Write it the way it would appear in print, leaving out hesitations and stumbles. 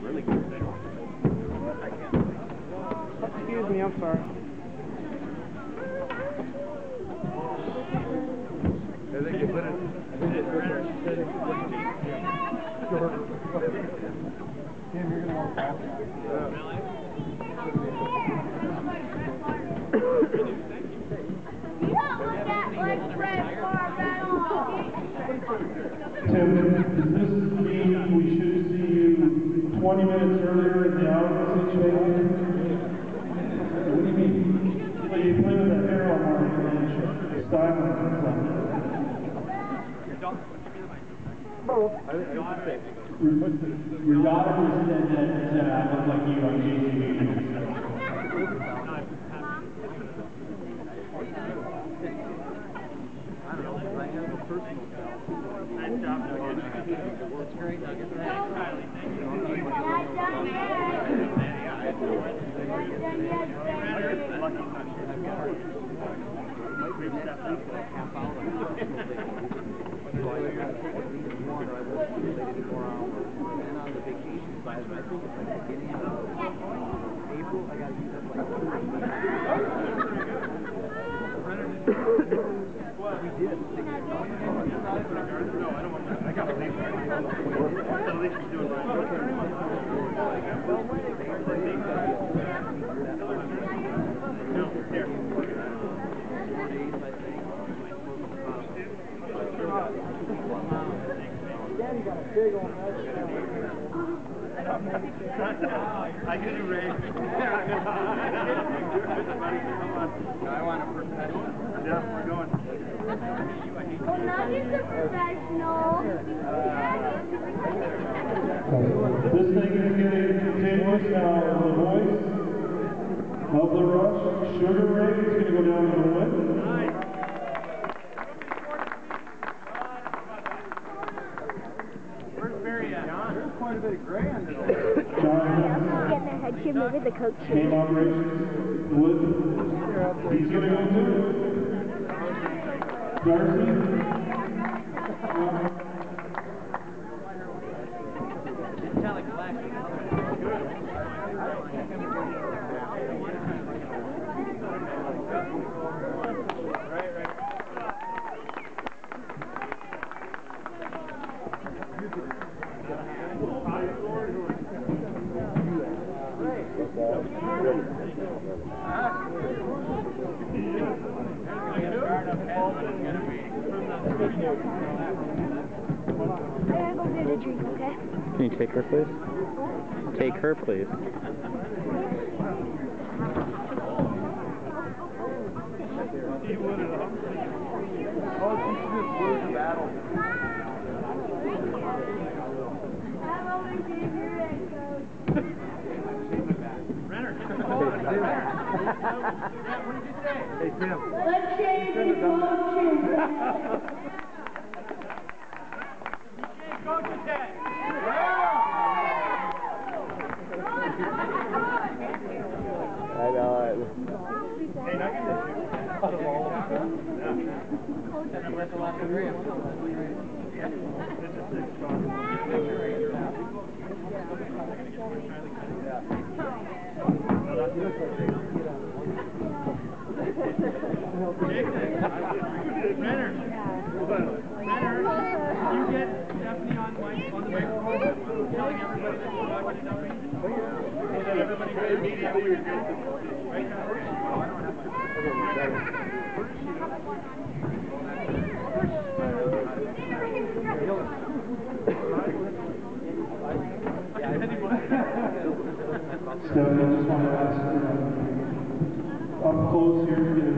Excuse me, I'm sorry. I think you put it. Tim, you're gonna want to pass that. Tim, does this mean we should see you 20 minutes earlier in the hour situation? What do you mean? So you play with the hair on the style or something? Your daughter was said I look like you on JTV. I don't know, I have a personal style. Nice job. That's great. I'll get that. I think it's like beginning of April, I gotta use up like 2 weeks. We did. No, I don't want that. I got to leave. At least he's doing right. No, here. 4 days, I think. Daddy got a big old mess. I can do Ray. I want a professional. Yeah, we're going. Well, not just a professional. This thing is getting continuous now. The voice of the rush. Sugar Ray is going to go down to the win. Nice. There's quite a bit of gray under there. Getting their head trimmed over the coach. Game operations. Wood. He's going to go too. Darcy. Can you take her, please? Take her, please. He would have. Oh, she just lose the battle. What did you say? Hey, Tim. Let's change the coaching. Coach's head. I know it. Hey, now get this. Out of all of them. And that's a lot of grams. Yeah. It's a 6 star. Renner, you get Stephanie on the microphone telling everybody that you're not going to dump it? So that everybody will immediately reveals it. Right now? So I just want to ask, up close here,